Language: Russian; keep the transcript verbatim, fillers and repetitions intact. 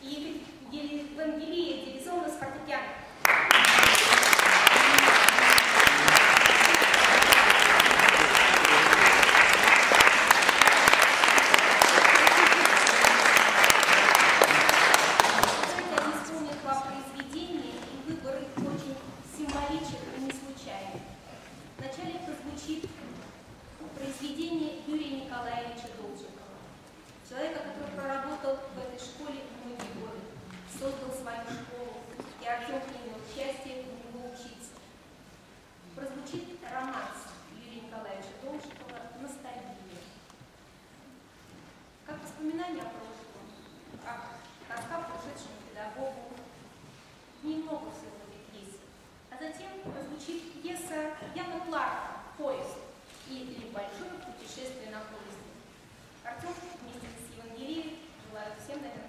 и Евангелие дивизиона с фортепиано. Произведение Юрия Николаевича Должикова, человека, который проработал в этой школе многие годы, создал свою школу, и Артем принял участие в него учиться. Прозвучит романс Юрия Николаевича Должикова «Ностальгия». Как воспоминание о прошлом, как тоска по ушедшему педагогу, немного всего этих песен. А затем прозвучит пьеса Яна Кларка «Поезд» и небольшое путешествие на поезде. Артем вместе с Евангелией желаю всем, наверное,